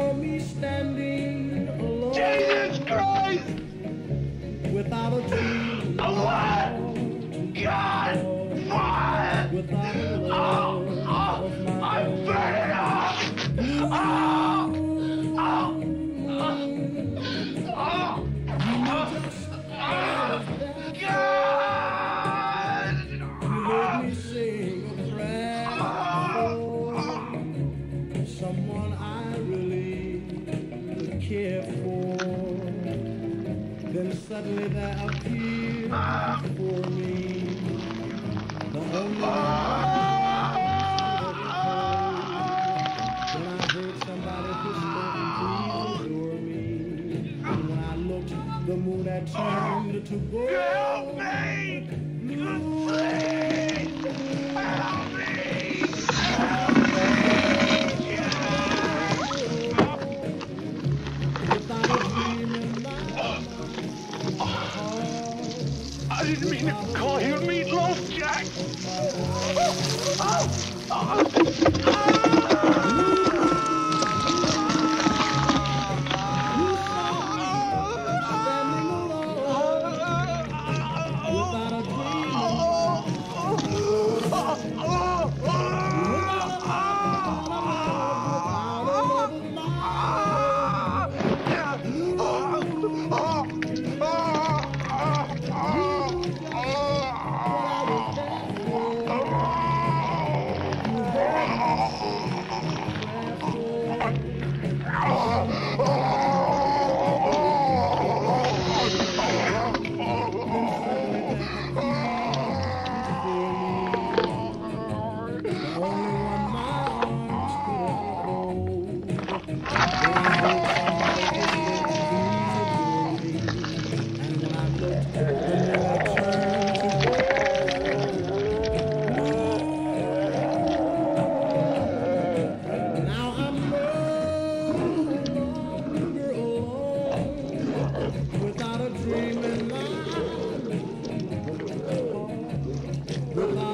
saw me standing alone. Jesus Christ! Without a dream. What? God! Fire! Without a love of my I'm own. burning up! Oh! Oh! Oh! God! You made me sing a prayer for someone I really care for. Then suddenly there appeared before me the only one when I heard somebody whisper, please adore me. And when I looked, the moon had turned to gold. Help me! Please! Help me! Help me! Without a dream in my I didn't mean to call you Meatloaf, Jack! Without